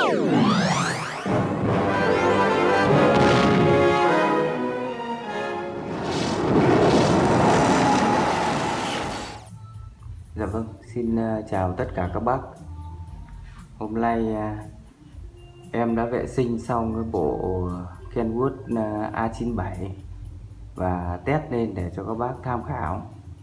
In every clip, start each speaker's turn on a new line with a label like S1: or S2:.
S1: Dạ vâng, xin chào tất cả các bác. Hôm nay em đã vệ sinh xong cái bộ Kenwood A97 và test lên để cho các bác tham khảo.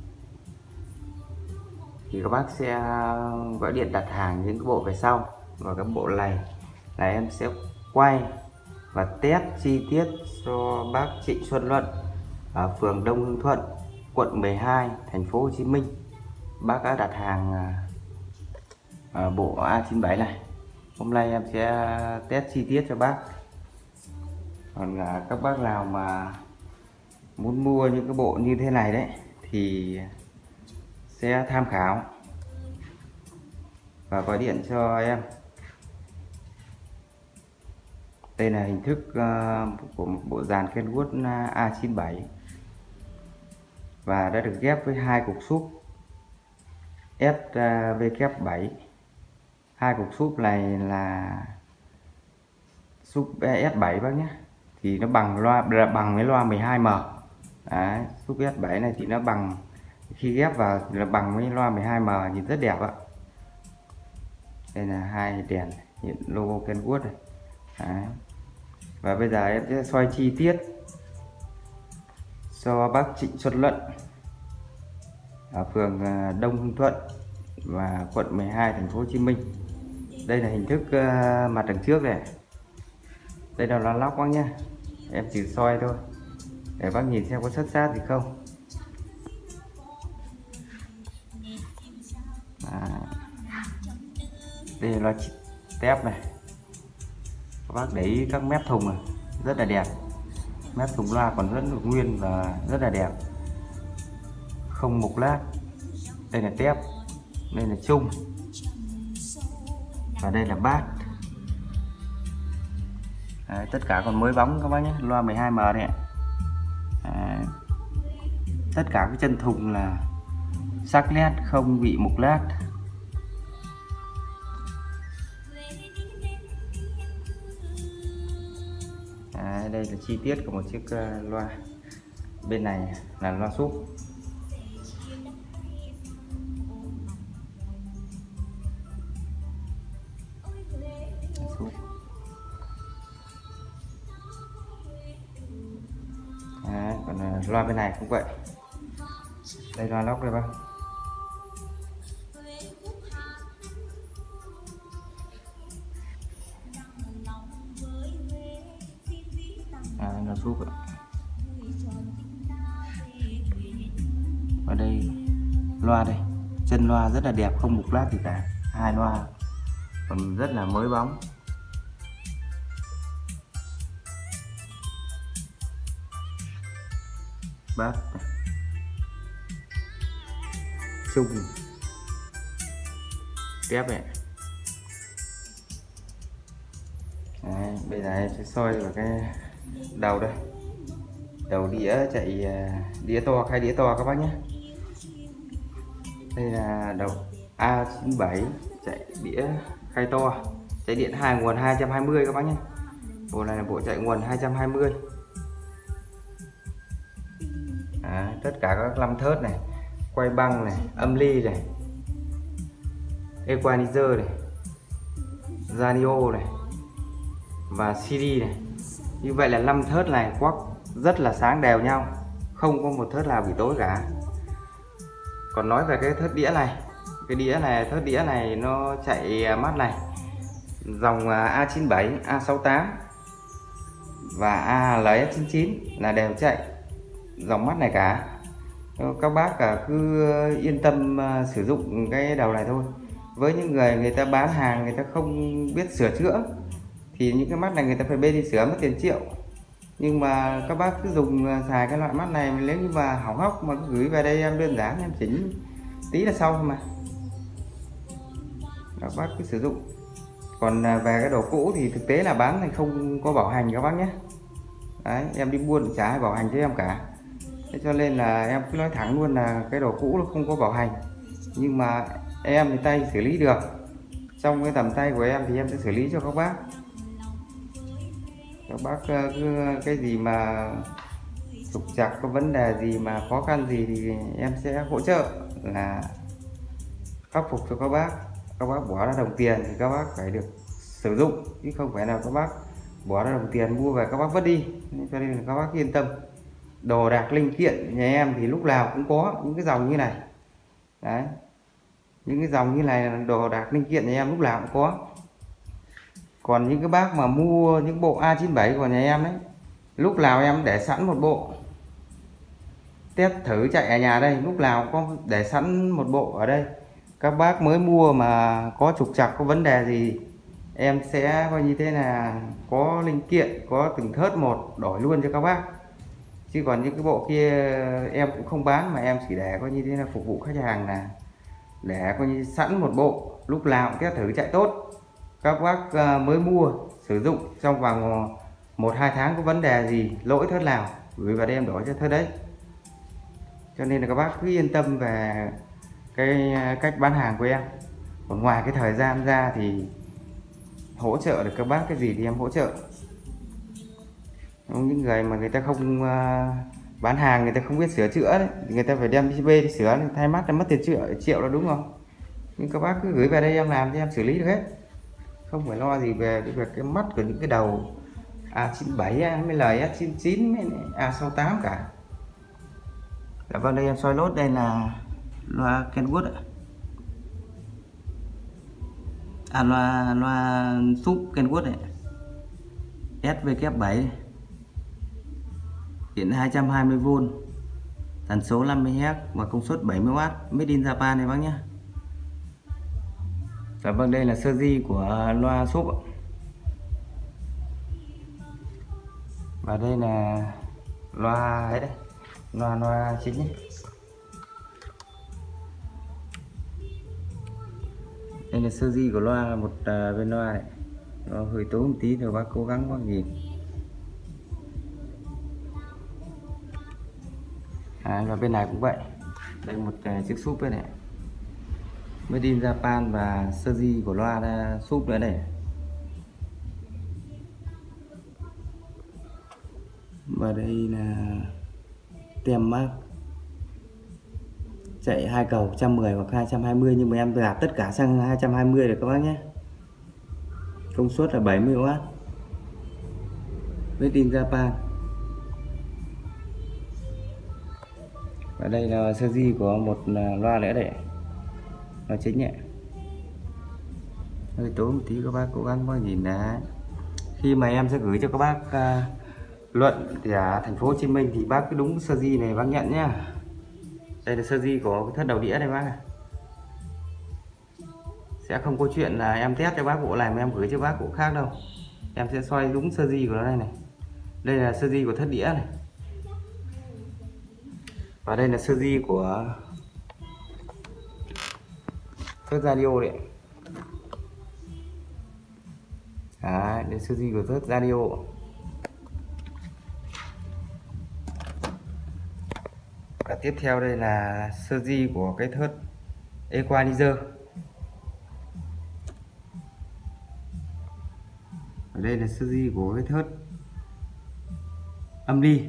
S1: Thì các bác sẽ gọi điện đặt hàng những cái bộ về sau, và cái bộ này là em sẽ quay và test chi tiết cho bác Trịnh Xuân Luận ở phường Đông Hưng Thuận, quận 12, thành phố Hồ Chí Minh. Bác đã đặt hàng bộ A97 này. Hôm nay em sẽ test chi tiết cho bác. Còn các bác nào mà muốn mua những cái bộ như thế này đấy thì sẽ tham khảo và gọi điện cho em. Đây là hình thức của một bộ dàn Kenwood A97 và đã được ghép với hai cục súp SVK7. Hai cục súp này là súp S7 bác nhé, thì nó bằng với loa 12M. Đấy, súp S7 này thì nó bằng, khi ghép vào thì nó bằng với loa 12M, nhìn rất đẹp ạ. Đây là hai đèn hiện logo Kenwood này. Đấy. Và bây giờ em sẽ soi chi tiết cho bác Trịnh Xuân Luận ở phường Đông Hưng Thuận và quận 12, thành phố Hồ Chí Minh. Đây là hình thức mặt đằng trước này. Đây là loa lóc bác nhé. Em chỉ soi thôi để bác nhìn xem có sắt sát gì không. Đây là loa tép này. Các bác để ý các mép thùng này rất là đẹp. Mép thùng loa còn rất là nguyên và rất là đẹp, không mục lát. Đây là tép, đây là chung, và đây là bát. Đấy, tất cả còn mới bóng các bác nhé. Loa 12M này. Đấy. Tất cả cái chân thùng là sắc nét, không bị mục lát. Đấy, đây là chi tiết của một chiếc loa. Bên này là loa súp. Đấy, còn loa bên này cũng vậy. Đây loa lóc đây bác. Loa súp ạ. Ở đây loa đây, chân loa rất là đẹp, không mục lát gì cả. Hai loa còn rất là mới bóng. Bát chung tép này. Đấy, bây giờ em sẽ soi vào cái đầu đây. Đầu đĩa chạy đĩa to, khai đĩa to các bác nhé. Đây là đầu A97 chạy đĩa khai to, chạy điện nguồn 220 các bác nhé. Bộ này là bộ chạy nguồn 220. Tất cả các lăm thớt này, quay băng này, âm ly này, equalizer này, radio này và CD này. Như vậy là 5 thớt này quắc rất là sáng đều nhau, không có một thớt nào bị tối cả. Còn nói về cái thớt đĩa này, cái đĩa này, thớt đĩa này nó chạy mắt này, dòng A97, A68 và ALS99 là đều chạy dòng mắt này cả. Các bác cứ yên tâm sử dụng cái đầu này thôi. Với những người ta bán hàng, người ta không biết sửa chữa thì những cái mắt này người ta phải bê đi sửa, mất tiền triệu. Nhưng mà các bác cứ dùng xài cái loại mắt này, nếu như mà hỏng hóc mà cứ gửi về đây em đơn giản em chỉnh tí là xong mà. Các bác cứ sử dụng. Còn về cái đồ cũ thì thực tế là bán này không có bảo hành các bác nhé. Đấy, em đi buôn chả ai bảo hành cho em cả. Thế cho nên là em cứ nói thẳng luôn là cái đồ cũ nó không có bảo hành. Nhưng mà em thì tay xử lý được, trong cái tầm tay của em thì em sẽ xử lý cho các bác. Các bác cứ cái gì mà trục trặc, có vấn đề gì mà khó khăn gì thì em sẽ hỗ trợ là khắc phục cho các bác. Các bác bỏ ra đồng tiền thì các bác phải được sử dụng, chứ không phải là các bác bỏ ra đồng tiền mua về các bác vứt đi. Cho nên là các bác yên tâm. Đồ đạc linh kiện nhà em thì lúc nào cũng có những cái dòng như này đấy, những cái dòng như này là đồ đạc linh kiện nhà em lúc nào cũng có. Còn những cái bác mà mua những bộ A97 của nhà em đấy, lúc nào em để sẵn một bộ test thử chạy ở nhà đây, lúc nào có để sẵn một bộ ở đây. Các bác mới mua mà có trục trặc, có vấn đề gì em sẽ coi như thế là có linh kiện, có từng thớt một đổi luôn cho các bác. Chứ còn những cái bộ kia em cũng không bán, mà em chỉ để coi như thế là phục vụ khách hàng, là để coi như sẵn một bộ, lúc nào cũng test thử chạy tốt. Các bác mới mua sử dụng trong vòng 1-2 tháng có vấn đề gì, lỗi thớt nào gửi vào đây em đổi cho thớt đấy. Cho nên là các bác cứ yên tâm về cái cách bán hàng của em. Còn ngoài cái thời gian ra thì hỗ trợ được các bác cái gì thì em hỗ trợ. Những người mà người ta không bán hàng, người ta không biết sửa chữa đấy, người ta phải đem đi bê đi sửa, thay mắt là mất tiền triệu là đúng không? Nhưng các bác cứ gửi về đây em làm thì em xử lý được hết, không phải lo gì về cái việc cái mắt của những cái đầu A97 mới lời S99 mới A68 cả. Dạ vâng, đây em soi lốt, đây là loa Kenwood ạ. Loa súp Kenwood này, SVK7, điện 220V, tần số 50Hz và công suất 70W, made in Japan này bác nhé. Dạ vâng, đây là sơ di của loa súp. Và đây là loa ấy đây, loa chính ấy. Đây là sơ di của loa, một bên loa này nó hơi tối một tí rồi bác cố gắng bác nhìn. Và bên này cũng vậy, đây một chiếc súp đây này, made in Japan và sơ di của loa súp nữa này. Và đây là tem mác chạy 2 cầu 110 hoặc 220, nhưng mà em gạt tất cả sang 220 được các bác nhé. Công suất là 70W, made in Japan. Và đây là sơ di của một loa nữa đấy, loa chính nhẹ. Hơi tối một tí các bác cố gắng bác nhìn đã. Khi mà em sẽ gửi cho các bác Luận thì ở thành phố Hồ Chí Minh thì bác cứ đúng sơ di này bác nhận nhá. Đây là sơ di của cái thất đầu đĩa đây bác này. Sẽ không có chuyện là em test cho bác bộ này mà em gửi cho bác bộ khác đâu. Em sẽ soi đúng sơ di của nó đây này. Đây là sơ di của thất đĩa này. Và đây là sơ di của thớt radio đấy. Đấy, đây sơ di của thớt radio. Và tiếp theo đây là sơ di của cái thớt equalizer. Ở đây là sơ di của cái thớt âm ly.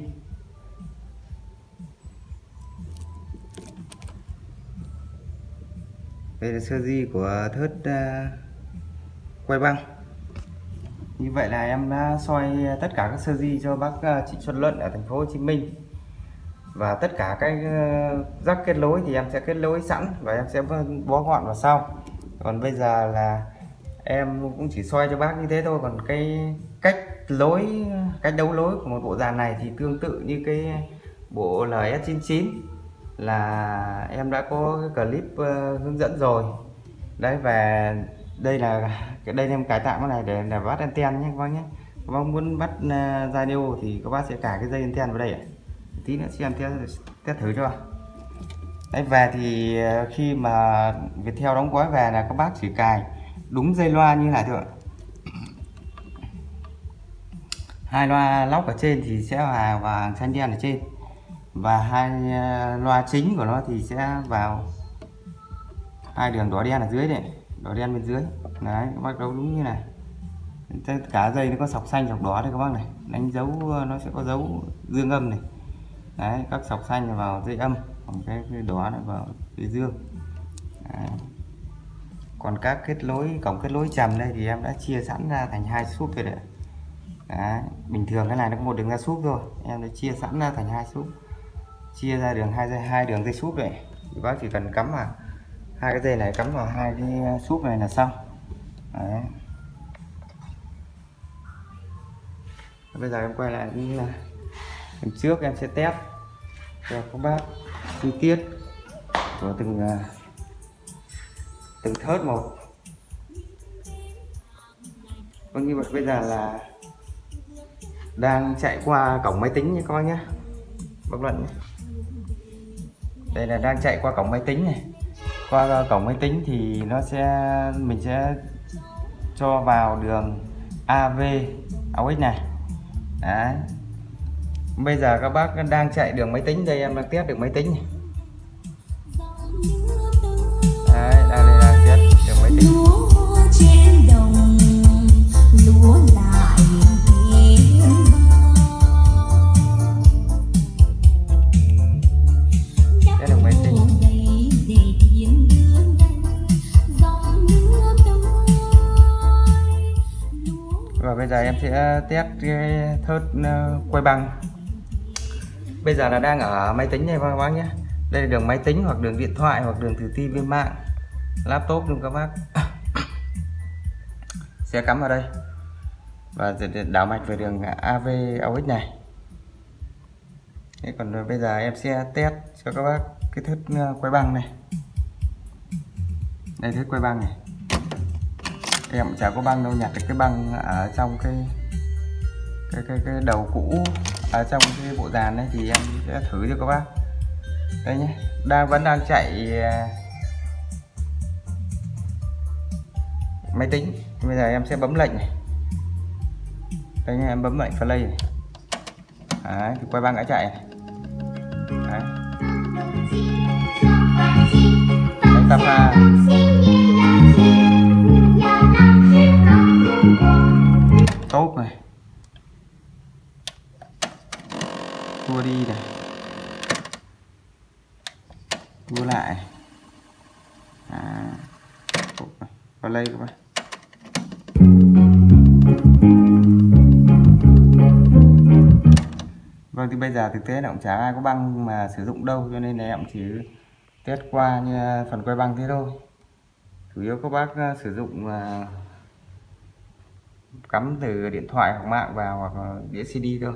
S1: Đây là sơ di của thớt quay băng. Như vậy là em đã soi tất cả các sơ di cho bác chị Xuân Luận ở thành phố Hồ Chí Minh. Và tất cả cái rắc kết nối thì em sẽ kết nối sẵn và em sẽ bó gọn vào sau. Còn bây giờ là em cũng chỉ soi cho bác như thế thôi. Còn cái cách đấu lối của một bộ dàn này thì tương tự như cái bộ LS99 là em đã có cái clip hướng dẫn rồi đấy. Và đây là em cải tạo cái này để bắt anten nhé các bác nhé. Các bác muốn bắt radio thì các bác sẽ cài cái dây anten vào đây ạ. Tí nữa xem test thử cho. Đấy, về thì khi mà Viettel đóng gói về là các bác chỉ cài đúng dây loa như này thôi. Hai loa lóc ở trên thì sẽ vào hàng xanh đen ở trên, và hai loa chính của nó thì sẽ vào hai đường đỏ đen ở dưới này. đỏ đen bên dưới. Đấy, các bác đấu đúng như này. Cả dây nó có sọc xanh sọc đỏ đây các bác này, đánh dấu nó sẽ có dấu dương âm này. Đấy, các sọc xanh vào dây âm, còn cái đỏ này vào dây dương. Đấy. Còn các kết nối, cổng kết nối trầm đây thì em đã chia sẵn ra thành 2 súp rồi đấy. Đấy, bình thường cái này nó có một đường ra súp thôi, em đã chia sẵn ra thành 2 súp, chia ra đường hai đường dây súp này. Thì bác chỉ cần cắm vào 2 cái dây này, cắm vào 2 cái súp này là xong. Đấy. Bây giờ em quay lại như là lần trước, em sẽ test cho các bác chi tiết của từng thớt một. Như vậy bây giờ là đang chạy qua cổng máy tính nha các bác nhé, bác Luận nhé. Đây là đang chạy qua cổng máy tính này. Qua cổng máy tính thì mình sẽ cho vào đường AV AUX này. Đấy. Bây giờ các bác đang chạy đường máy tính, đây em đang test đường máy tính này. Đấy, đang test đường máy tính. Và bây giờ em sẽ test cái thớt quay băng. Bây giờ là đang ở máy tính này các bác nhé. Đây là đường máy tính hoặc đường điện thoại hoặc đường từ TV mạng, laptop luôn các bác. Sẽ cắm vào đây và đảo mạch về đường AV AUX này. Thế còn bây giờ em sẽ test cho các bác cái thớt quay băng này. Đây, thớt quay băng này. Em chả có băng đâu, nhặt được cái băng ở trong cái đầu cũ ở trong cái bộ dàn này thì em sẽ thử cho các bác. Đây nhé, vẫn đang chạy máy tính. Bây giờ em sẽ bấm lệnh này. Đây nhé, em bấm lệnh play này. Đấy, thì quay băng đã chạy này. Đấy. Đánh ta pha. Tốt này, tua đi này, tua lại, vào đây các bạn. Vâng, thì bây giờ thực tế là cũng chả ai có băng mà sử dụng đâu, cho nên là em chỉ test qua như phần quay băng thế thôi. Chủ yếu các bác sử dụng cắm từ điện thoại hoặc mạng vào hoặc đĩa CD thôi.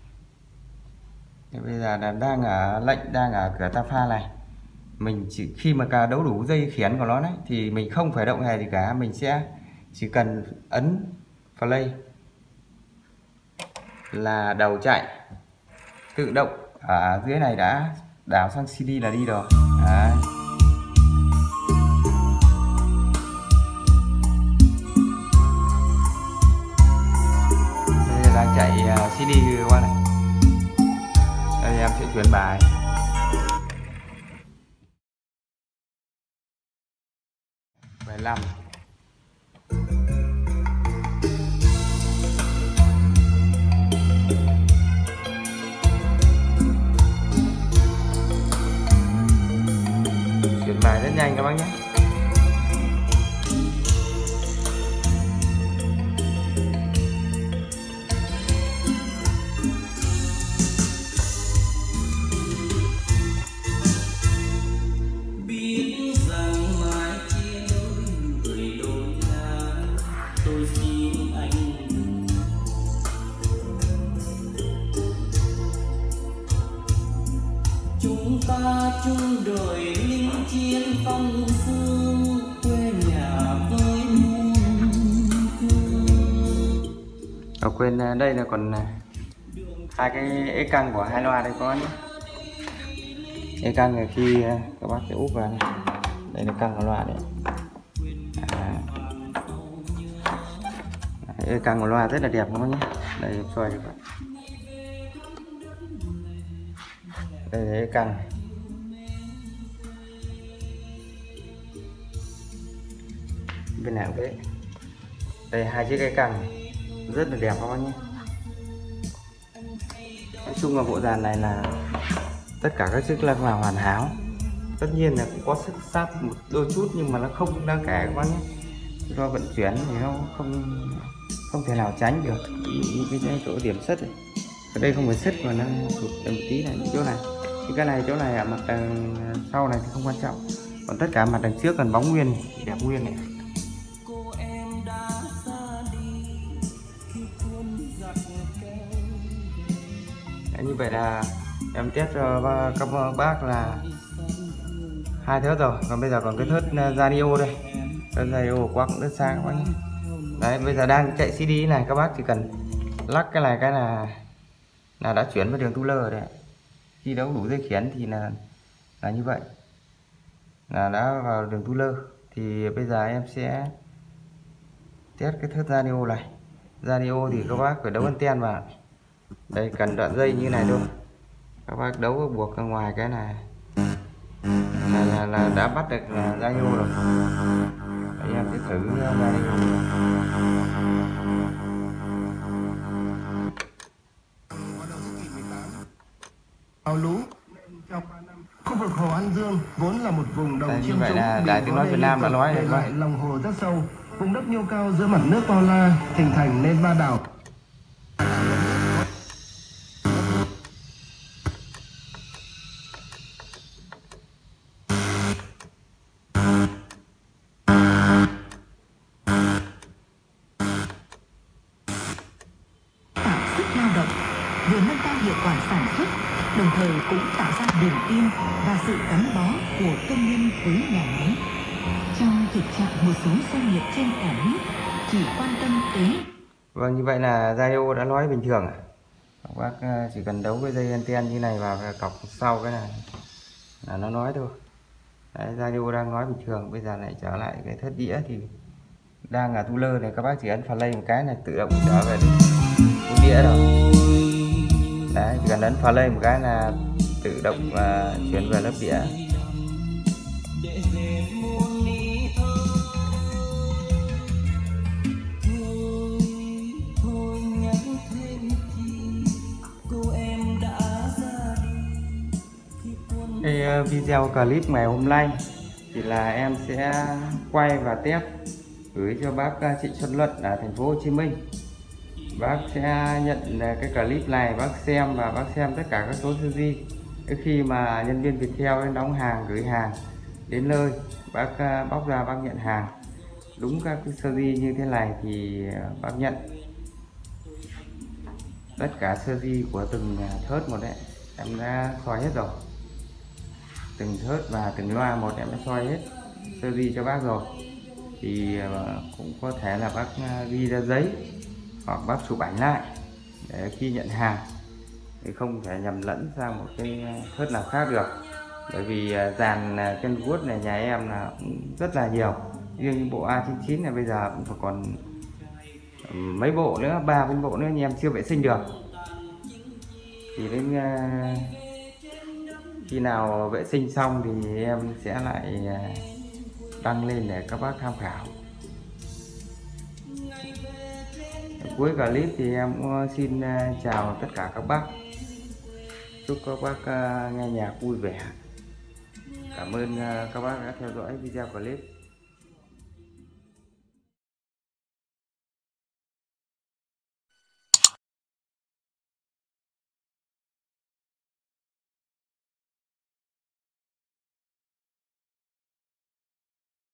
S1: Thì bây giờ là đang ở lệnh, đang ở cửa ta pha này. Mình chỉ khi mà cả đấu đủ dây khiển của nó đấy thì mình không phải động hề gì cả, mình sẽ chỉ cần ấn play là đầu chạy tự động ở dưới này đã đảo sang CD là đi rồi. Đấy. Đây là đang chạy CD qua này. Đây em sẽ chuyển bài. Bài 5. Chuyển bài rất nhanh các bác nhé.
S2: Chúng ta chung đời lính chiến phong sương, quê nhà với muôn phương.
S1: Quên, đây là còn 2 cái ế căng của 2 loa đây có nhé. Ế căng là khi các bác sẽ úp vào này. Đây là căng của loa đấy. Ế căng của loa rất là đẹp các bác nhé. Đây em xoay các bạn. Đây là ế căng. Bên này cũng thế. Đây 2 chiếc cây căng rất là đẹp các bác nhé. Nói chung là bộ dàn này là tất cả các chức năng là hoàn hảo. Tất nhiên là cũng có sức sát một đôi chút nhưng mà nó không đáng kể các bác nhé. Do vận chuyển thì nó không thể nào tránh được. Ví dụ như cái chỗ điểm sứt này, ở đây không phải sứt mà nó thụt một tí này, chỗ này. Thì cái này chỗ này ở mặt đằng sau này thì không quan trọng, còn tất cả mặt đằng trước cần bóng nguyên này, đẹp nguyên này. Đấy, như vậy là em test cho các bác là 2 thớt rồi, còn bây giờ còn cái thớt radio đây. Thớt radio quá cũng rất sáng các bác nhé. Đấy, bây giờ đang chạy CD này, các bác chỉ cần lắc cái này cái là đã chuyển vào đường tu lơ đấy. Khi đấu đủ dây khiển thì là như vậy, là đã vào đường tu lơ. Thì bây giờ em sẽ test cái thớt radio này. Radio thì các bác phải đấu anten vào. Đây cần đoạn dây như này thôi, các bác đấu buộc ra ngoài cái này là đã bắt được radio rồi. Đây, em sẽ thử radio.
S3: Ao Lú, khu vực Hồ An Dương vốn là một vùng đồng chiêm trũng,
S1: Đài Tiếng Nói Việt Nam đã nói
S3: lại lòng hồ rất sâu, vùng đất nhô cao giữa mặt nước bao la hình thành nên ba đảo.
S4: Tạo sức lao động, vừa nâng cao hiệu quả sản xuất, đồng thời cũng tạo ra niềm tin và sự gắn bó của công nhân với nhà máy. Trong thực trạng một số doanh nghiệp trên cả nước chỉ quan tâm tới.
S1: Vâng, như vậy là radio đã nói bình thường. Các bác chỉ cần đấu cái dây anten như này vào cái cọc sau cái này là nó nói thôi. Đấy, radio đang nói bình thường. Bây giờ lại trở lại cái thớt đĩa thì đang ở tu lơ này, các bác chỉ ấn play một cái này tự động trở về cái đĩa rồi. Đấy, chỉ cần ấn play một cái là tự động chuyển về lớp đĩa. Cái video clip ngày hôm nay thì là em sẽ quay và test gửi cho bác Trịnh Xuân Luận ở thành phố Hồ Chí Minh. Bác sẽ nhận cái clip này, bác xem và bác xem tất cả các số series. Khi mà nhân viên Viettel đến đóng hàng, gửi hàng đến nơi, bác bóc ra bác nhận hàng đúng các cái series như thế này thì bác nhận tất cả series của từng thớt một đấy. Em đã soi hết rồi, từng thớt và từng loa một em đã soi hết series cho bác rồi. Thì cũng có thể là bác ghi ra giấy hoặc bác chụp ảnh lại để khi nhận hàng thì không thể nhầm lẫn sang một cái thớt nào khác được. Bởi vì dàn Kenwood này nhà em là cũng rất là nhiều, riêng những bộ A99 này bây giờ cũng phải còn mấy bộ nữa, 3-4 bộ nữa nhưng em chưa vệ sinh được. Thì đến khi nào vệ sinh xong thì em sẽ lại đăng lên để các bác tham khảo. Cuối clip thì em cũng xin chào tất cả các bác, chúc các bác nghe nhạc vui vẻ. Cảm ơn các bác đã theo dõi video clip.